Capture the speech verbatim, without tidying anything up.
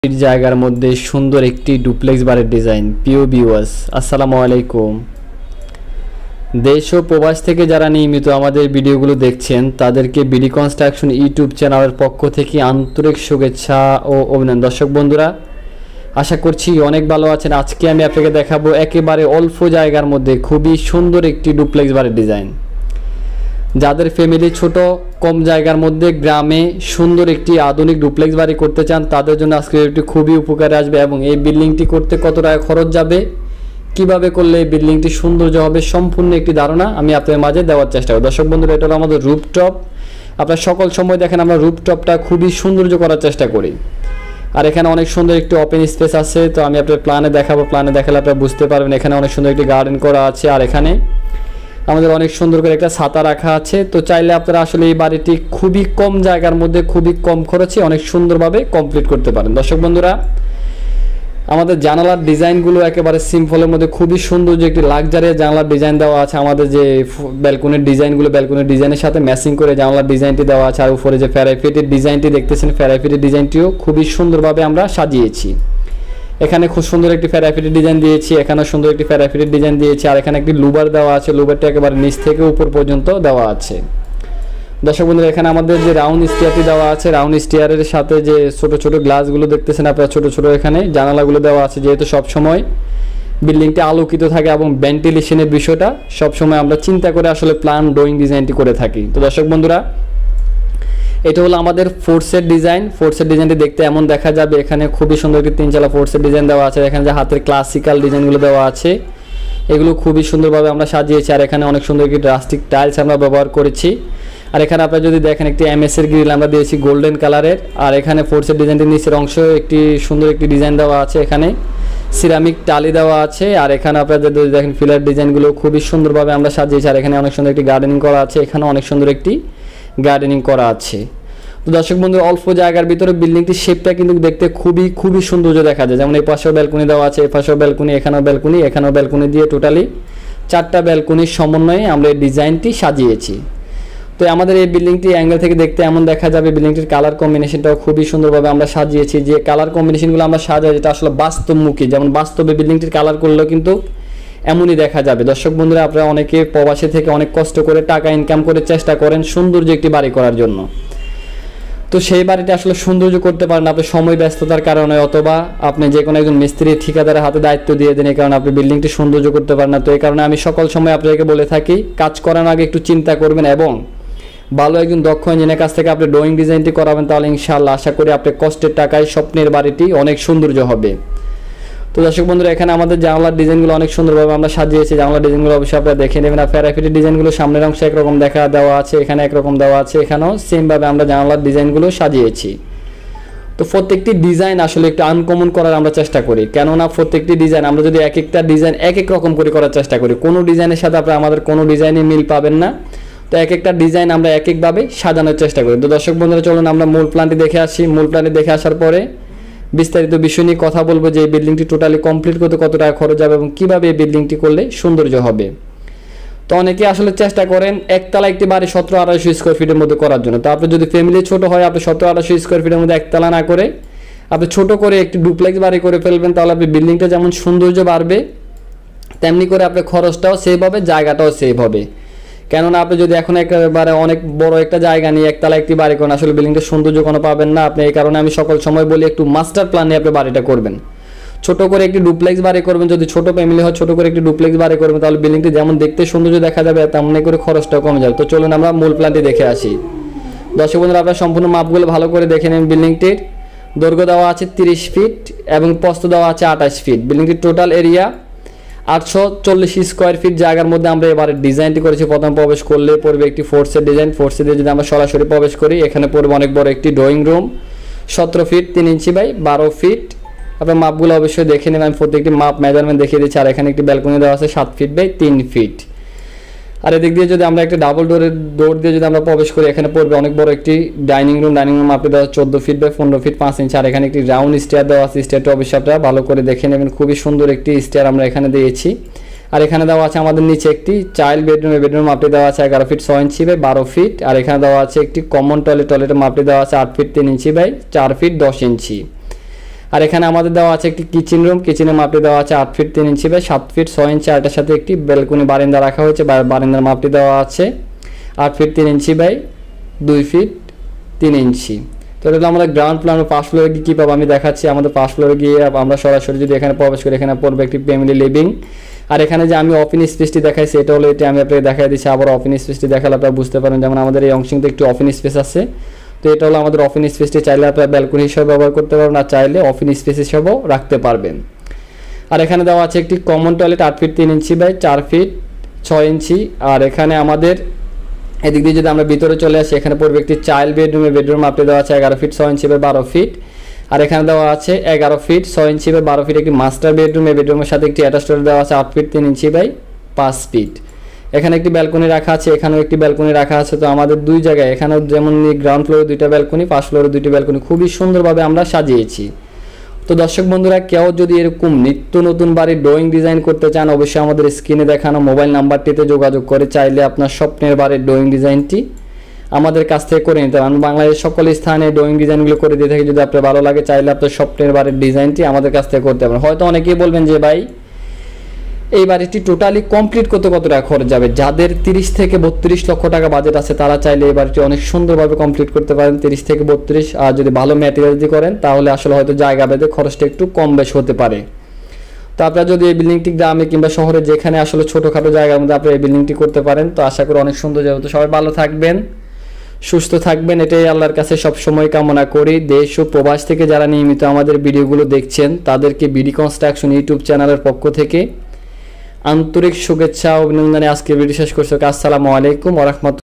এর জায়গার মধ্যে সুন্দর একটি ডুপ্লেক্স বাড়ির ডিজাইন। প্রিয় ভিউয়ার্স, আসসালামু আলাইকুম। দেশ ও প্রবাস থেকে যারা নিয়মিত আমাদের ভিডিওগুলো দেখছেন তাদেরকে বিডি কনস্ট্রাকশন ইউটিউব চ্যানেলের পক্ষ থেকে আন্তরিক শুভেচ্ছা ও অভিনন্দন। দর্শক বন্ধুরা, আশা করছি অনেক ভালো আছেন। আজকে আমি আপনাকে দেখাবো একেবারে অল্প জায়গার মধ্যে খুবই সুন্দর একটি ডুপ্লেক্স বাড়ির ডিজাইন। যাদের ফ্যামিলি ছোট, কম জায়গার মধ্যে গ্রামে সুন্দর একটি আধুনিক ডুপ্লেক্স বাড়ি করতে চান, তাদের জন্য আজকে এটি খুবই উপকারে আসবে। এবং এই বিল্ডিংটি করতে কত টাকা খরচ যাবে, কিভাবে করলে এই বিল্ডিংটি সৌন্দর্য হবে, সম্পূর্ণ একটি ধারণা আমি আপনাদের মাঝে দেওয়ার চেষ্টা করি। দর্শক বন্ধুরা, এটা হলো আমাদের রুফটপ। আপনারা সকল সময় দেখেন আমরা রুফটপটা খুবই সৌন্দর্য করার চেষ্টা করি। আর এখানে অনেক সুন্দর একটি ওপেন স্পেস আছে, তো আমি আপনার প্ল্যানে দেখাবো। প্ল্যানে দেখালে আপনারা বুঝতে পারবেন। এখানে অনেক সুন্দর একটি গার্ডেন করা আছে, আর এখানে আমাদের অনেক সুন্দর করে একটা ছাতা রাখা আছে। তো চাইলে আপনারা আসলে এই বাড়িটি খুবই কম জায়গার মধ্যে খুবই কম খরচে অনেক সুন্দরভাবে কমপ্লিট করতে পারেন। দর্শক বন্ধুরা, আমাদের জানালার ডিজাইনগুলো একেবারে সিম্পলের মধ্যে খুবই সুন্দর যে একটি লাক্সারিয়াস জানালার ডিজাইন দেওয়া আছে। আমাদের যে ব্যালকনির ডিজাইনগুলো, ব্যালকনির ডিজাইনের সাথে ম্যাচিং করে জানালার ডিজাইনটি দেওয়া আছে। আর উপরে যে ফ্যারাইফিটের ডিজাইনটি দেখতেছেন, ফ্যারাইফিটের ডিজাইনটিও খুবই সুন্দরভাবে আমরা সাজিয়েছি। এখানে খুব সুন্দর একটি ফ্যারাইফিটের ডিজাইন দিয়েছি, এখানে সুন্দর একটি ফ্যারাইফিটের ডিজাইন দিয়েছি। আর এখানে একটি লুবার দেওয়া আছে, লুবারটা একেবারে নিচ থেকে উপর পর্যন্ত দেওয়া আছে। দর্শক বন্ধুরা, এখানে আমাদের যে রাউন্ড স্টিয়ারটি দেওয়া আছে, রাউন্ড স্টিয়ারের সাথে যে ছোট ছোট গ্লাসগুলো দেখতেছেন আপনারা, ছোট ছোট এখানে জানালাগুলো দেওয়া আছে। যেহেতু সবসময় বিল্ডিংটি আলোকিত থাকে এবং ভেন্টিলেশনের বিষয়টা সবসময় আমরা চিন্তা করে আসলে প্ল্যান ড্রয়িং ডিজাইনটি করে থাকি। তো দর্শক বন্ধুরা, এটা হলো আমাদের ফোর্সের ডিজাইন। ফোর্সের ডিজাইনটি দেখতে এমন দেখা যাবে। এখানে খুবই সুন্দর একটি তিন চালা ফোর্সের ডিজাইন দেওয়া আছে। এখানে যে হাতের ক্লাসিক্যাল ডিজাইনগুলো দেওয়া আছে, এগুলো খুবই সুন্দরভাবে আমরা সাজিয়েছি। আর এখানে অনেক সুন্দর একটি ড্রাস্টিক টাইলস আমরা ব্যবহার করেছি। আর এখানে আপনারা যদি দেখেন একটি এমএস এর গ্রিল আমরা দিয়েছি গোল্ডেন কালারের। আর এখানে ফোর্সের ডিজাইনটির নিচের অংশ একটি সুন্দর একটি ডিজাইন দেওয়া আছে। এখানে সিরামিক টালি দেওয়া আছে। আর এখানে আপনারা যদি দেখেন ফিলার ডিজাইনগুলো খুবই সুন্দরভাবে আমরা সাজিয়েছি। আর এখানে অনেক সুন্দর একটি গার্ডেনিং করা আছে। এখানে অনেক সুন্দর একটি গার্ডেনিং করা আছে। তো দর্শক বন্ধু, অল্প জায়গার ভিতরে বিল্ডিংটির শেপটা কিন্তু দেখতে খুবই খুবই সৌন্দর্য দেখা যায়। যেমন এই পাশেও ব্যালকনি দেওয়া আছে, এই পাশেও ব্যালকনি, এখানেও ব্যালকনি, এখানেও ব্যালকনি দিয়ে টোটালি চারটা ব্যালকনির সমন্বয়ে আমরা এই ডিজাইনটি সাজিয়েছি। তো আমাদের এই বিল্ডিংটি অ্যাঙ্গেল থেকে দেখতে এমন দেখা যাবে। বিল্ডিংটির কালার কম্বিনেশনটাও খুবই সুন্দরভাবে আমরা সাজিয়েছি। যে কালার কম্বিনেশনগুলো আমরা সাজাই, যেটা আসলে বাস্তবমুখী, যেমন বাস্তবে বিল্ডিংটির কালার করলেও কিন্তু এমনই দেখা যাবে। দর্শক বন্ধুরা, আপনারা অনেকে প্রবাসী থেকে অনেক কষ্ট করে টাকা ইনকাম করে চেষ্টা করেন সৌন্দর্য একটি বাড়ি করার জন্য। তো সেই বাড়িটা আসলে সৌন্দর্য করতে পারেন আপনি সময় ব্যস্ততার কারণে, অথবা আপনি যে কোনো একজন মিস্ত্রি ঠিকাদারের হাতে দায়িত্ব দিয়ে দেন, এই কারণে আপনি বিল্ডিংটি সৌন্দর্য করতে পারেন না। তো এই কারণে আমি সকল সময় আপনাদেরকে বলে থাকি, কাজ করার আগে একটু চিন্তা করবেন এবং ভালো একজন দক্ষ ইঞ্জিনিয়ারের কাছ থেকে আপনি ড্রয়িং ডিজাইনটি করাবেন। তাহলে ইনশাআল্লাহ আশা করি আপনি কষ্টের টাকায় স্বপ্নের বাড়িটি অনেক সৌন্দর্য হবে। তো দর্শক বন্ধুরা, এখানে আমাদের জানলার ডিজাইনগুলো অনেক সুন্দরভাবে আমরা সাজিয়েছি। জানলার ডিজাইনগুলো অবশ্যই আপনারা দেখে নেবেন। আর ফ্যারাইফিটের ডিজাইনগুলো সামনের অংশে একরকম দেখা দেওয়া আছে, এখানে একরকম দেওয়া আছে, এখানেও সেমভাবে আমরা জানলার ডিজাইনগুলো সাজিয়েছি। তো প্রত্যেকটি ডিজাইন আসলে একটু আনকমন করার আমরা চেষ্টা করি, কেননা প্রত্যেকটি ডিজাইন আমরা যদি এক একটা ডিজাইন এক এক রকম করে করার চেষ্টা করি, কোনো ডিজাইনের সাথে আপনারা আমাদের কোনো ডিজাইনে মিল পাবেন না। তো এক একটা ডিজাইন আমরা এক একভাবে সাজানোর চেষ্টা করি। তো দর্শক বন্ধুরা, চলুন আমরা মূল প্ল্যানটি দেখে আসি। মূল প্ল্যানটি দেখে আসার পরে বিস্তারিত বিষয় নিয়ে কথা বলবো, যে এই বিল্ডিংটি টোটালি কমপ্লিট করতে কত টাকা খরচ যাবে এবং কীভাবে এই বিল্ডিংটি করলে সৌন্দর্য হবে। তো অনেকে আসলে চেষ্টা করেন একতলা একটি বাড়ি সতেরো আড়াইশো স্কোয়ার ফিটের মধ্যে করার জন্য। তো আপনি যদি ফ্যামিলি ছোট হয়, আপনি সতেরো আড়াইশো স্কোয়ার ফিটের মধ্যে একতলা না করে আপনি ছোট করে একটি ডুপ্লেক্স বাড়ি করে ফেলবেন, তাহলে আপনি বিল্ডিংটা যেমন সৌন্দর্য বাড়বে, তেমনি করে আপনার খরচটাও সেভ হবে, জায়গাটাও সেভ হবে। কেননা আপনি যদি এখন একেবারে অনেক বড় একটা জায়গা নিয়ে একতলা একটি বাড়ি করেন, আসলে বিল্ডিংটা সৌন্দর্য কোনো পাবেন না আপনি। এই কারণে আমি সকল সময় বলি, একটু মাস্টার প্ল্যান নিয়ে আপনি বাড়িটা করবেন। ছোট করে একটি ডুপ্লেক্স বাড়ি করবেন, যদি ছোট ফ্যামিলি হয় ছোট করে একটি ডুপ্লেক্স বাড়ি করবেন, তাহলে বিল্ডিংটি যেমন দেখতে সৌন্দর্য দেখা যাবে, তেমনি করে খরচটাও কমে যাবে। তো চলুন আমরা মূল প্ল্যানটি দেখে আসি। দর্শক বন্ধুরা, আপনারা সম্পূর্ণ মাপগুলো ভালো করে দেখে নেন। বিল্ডিংটির দৈর্ঘ্য দেওয়া আছে তিরিশ ফিট এবং প্রস্থ দেওয়া আছে আঠাশ ফিট। বিল্ডিংটির টোটাল এরিয়া আটশো চল্লিশ স্কোয়ার ফিট জায়গার মধ্যে আমরা এবারে ডিজাইনটি করেছি। প্রথম প্রবেশ করলে পড়বে একটি ফোর্সের ডিজাইন। ফোর্সে দিয়ে যদি আমরা সরাসরি প্রবেশ করি, এখানে পড়বে অনেক বড় একটি ড্রয়িং রুম, সতেরো ফিট তিন ইঞ্চি বাই বারো ফিট। আপনার মাপগুলো অবশ্যই দেখে নেবেন, আমি প্রত্যেকটি মাপ মেজারমেন্ট দেখিয়ে দিচ্ছি। আর এখানে একটি ব্যালকনি দেওয়া আছে সাত ফিট বাই তিন ফিট। আর এদিক দিয়ে যদি আমরা একটা ডাবল ডোরের ডোর দিয়ে যদি আমরা প্রবেশ করি, এখানে পড়বে অনেক বড় একটি ডাইনিং রুম। ডাইনিং রুম মাপে দেওয়া চোদ্দো ফিট বাই পনেরো ফিট পাঁচ ইঞ্চি। আর এখানে একটি রাউন্ড স্টেয়ার দেওয়া আছে। স্টেয়ারটা অবশ্যই আপনারা ভালো করে দেখে নেবেন, খুবই সুন্দর একটি স্টেয়ার আমরা এখানে দিয়েছি। আর এখানে দেওয়া আছে আমাদের নিচে একটি চাইল্ড বেডরুম। বেডরুম মাপটি দেওয়া আছে এগারো ফিট ছয় ইঞ্চি বাই বারো ফিট। আর এখানে দেওয়া আছে একটি কমন টয়লেট। টয়লেটের মাপটি দেওয়া আছে আট ফিট তিন ইঞ্চি বাই চার ফিট দশ ইঞ্চি। আর এখানে আমাদের দেওয়া আছে একটি কিচেন রুম, কিচেনের মাপটি দেওয়া আছে আট ফিট তিন ইঞ্চি বাই সাত ফিট ছয় ইঞ্চি, আরটার সাথে একটি ব্যালকনি বারান্দা রাখা হয়েছে। বারান্দার মাপটি দেওয়া আছে আট ফিট তিন ইঞ্চি বাই দুই ফিট তিন ইঞ্চি। তো এটা আমাদের গ্রাউন্ড প্ল্যান। ফার্স্ট ফ্লোরে গিয়ে কী পাবো আমি দেখাচ্ছি। আমাদের ফার্স্ট ফ্লোরে গিয়ে আমরা সরাসরি যদি এখানে প্রবেশ করি, এখানে পড়বে একটি ফ্যামিলি লিভিং। আর এখানে যে আমি ওপেন স্পেসটি দেখাইছি এটা হলো, এটা আমি আপনাকে দেখাই দিচ্ছি। আবার ওপেন স্পেসটি দেখালে আপনারা বুঝতে পারেন, যেমন আমাদের এই অংশে একটু ওপেন স্পেস আছে। তো এটা হলো আমাদের ওপেন স্পেসটি, চাইলে আপনারা ব্যালকনি হিসেবে ব্যবহার করতে পারবেন, আর চাইলে ওপেন স্পেস হিসেবেও রাখতে পারবেন। আর এখানে দেওয়া আছে একটি কমন টয়লেট আট ফিট তিন ইঞ্চি বাই চার ফিট ছয় ইঞ্চি। আর এখানে আমাদের এদিক দিয়ে যদি আমরা ভিতরে চলে আসি, এখানে পড়বে একটি চাইল্ড বেডরুমে, বেডরুম আপনি দেওয়া আছে এগারো ফিট ছয় ইঞ্চি বাই বারো ফিট। আর এখানে দেওয়া আছে এগারো ফিট ছয় ইঞ্চি বাই বারো ফিট একটি মাস্টার বেডরুম। এই বেডরুমের সাথে একটি অ্যাটাচ টয়লেট দেওয়া আছে আট ফিট তিন ইঞ্চি বাই পাঁচ ফিট। এখানে একটি ব্যালকনি রাখা আছে, এখানেও একটি ব্যালকনি রাখা আছে। তো আমাদের দুই জায়গায়, এখানেও যেমন গ্রাউন্ড ফ্লোরে দুইটা ব্যালকনি, ফার্স্ট ফ্লোরে দুইটি ব্যালকনি খুবই সুন্দরভাবে আমরা সাজিয়েছি। তো দর্শক বন্ধুরা, কেউ যদি এরকম নিত্য নতুন বাড়ির ড্রয়িং ডিজাইন করতে চান, অবশ্যই আমাদের স্ক্রিনে দেখানো মোবাইল নাম্বারটিতে যোগাযোগ করে চাইলে আপনার স্বপ্নের বাড়ির ড্রয়িং ডিজাইনটি আমাদের কাছ থেকে করে নিতে পারেন। বাংলাদেশের সকল স্থানে ড্রয়িং ডিজাইনগুলো করে দিয়ে থাকি। যদি আপনার ভালো লাগে, চাইলে আপনার স্বপ্নের বাড়ির ডিজাইনটি আমাদের কাছ থেকে করতে পারেন। হয়তো অনেকেই বলবেন যে ভাই এই বাড়িটি টোটালি কমপ্লিট করতে কত টাকা খরচ যাবে। যাদের তিরিশ থেকে বত্রিশ লক্ষ টাকা বাজেট আছে, তারা চাইলে এই বাড়িটি অনেক সুন্দরভাবে কমপ্লিট করতে পারেন, তিরিশ থেকে বত্রিশ। আর যদি ভালো ম্যাটেরিয়াল দিয়ে করেন, তাহলে আসলে হয়তো জায়গা ভেদে খরচটা একটু কম বেশ হতে পারে। তো আপনারা যদি এই বিল্ডিংটি গ্রামে কিংবা শহরে যেখানে আসলে ছোটোখাটো জায়গার মধ্যে আপনি এই বিল্ডিংটি করতে পারেন, তো আশা করি অনেক সুন্দর যাবে। তো সবাই ভালো থাকবেন, সুস্থ থাকবেন, এটাই আল্লাহর কাছে সব সময় কামনা করি। দেশ ও প্রবাস থেকে যারা নিয়মিত আমাদের ভিডিওগুলো দেখছেন, তাদেরকে বিডি কনস্ট্রাকশন ইউটিউব চ্যানেলের পক্ষ থেকে আন্তরিক শুভেচ্ছা ও অভিনন্দনে আজকে ভিডিও শেষ করছি। আসসালামু আলাইকুম ওয়া রাহমাতুল্লাহ।